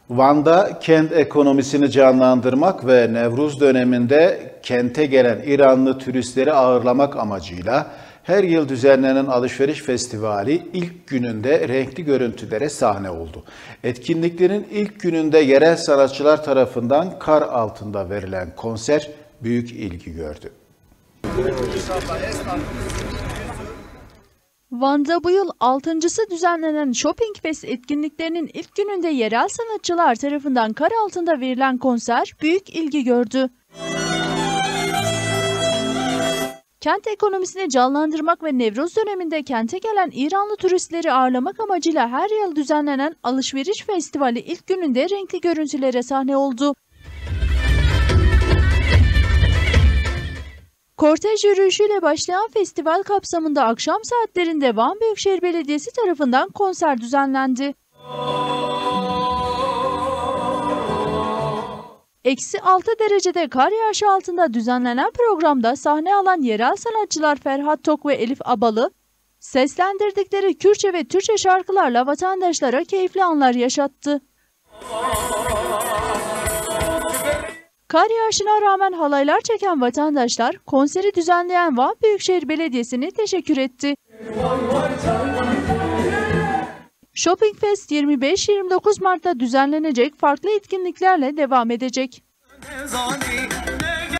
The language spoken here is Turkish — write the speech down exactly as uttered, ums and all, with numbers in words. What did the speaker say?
Van'da kent ekonomisini canlandırmak ve Nevruz döneminde kente gelen İranlı turistleri ağırlamak amacıyla her yıl düzenlenen alışveriş festivali ilk gününde renkli görüntülere sahne oldu. Etkinliklerin ilk gününde yerel sanatçılar tarafından kar altında verilen konser büyük ilgi gördü. Van'da bu yıl altıncısı düzenlenen Shopping Fest etkinliklerinin ilk gününde yerel sanatçılar tarafından kar altında verilen konser büyük ilgi gördü. Kent ekonomisini canlandırmak ve Nevruz döneminde kente gelen İranlı turistleri ağırlamak amacıyla her yıl düzenlenen alışveriş festivali ilk gününde renkli görüntülere sahne oldu. Kortej yürüyüşüyle başlayan festival kapsamında akşam saatlerinde Van Büyükşehir Belediyesi tarafından konser düzenlendi. Eksi altı derecede kar yağışı altında düzenlenen programda sahne alan yerel sanatçılar Ferhat Tok ve Elif Abalı, seslendirdikleri Kürtçe ve Türkçe şarkılarla vatandaşlara keyifli anlar yaşattı. Kar yağışına rağmen halaylar çeken vatandaşlar konseri düzenleyen Van Büyükşehir Belediyesi'ne teşekkür etti. Shopping Fest yirmi beş yirmi dokuz Mart'ta düzenlenecek farklı etkinliklerle devam edecek.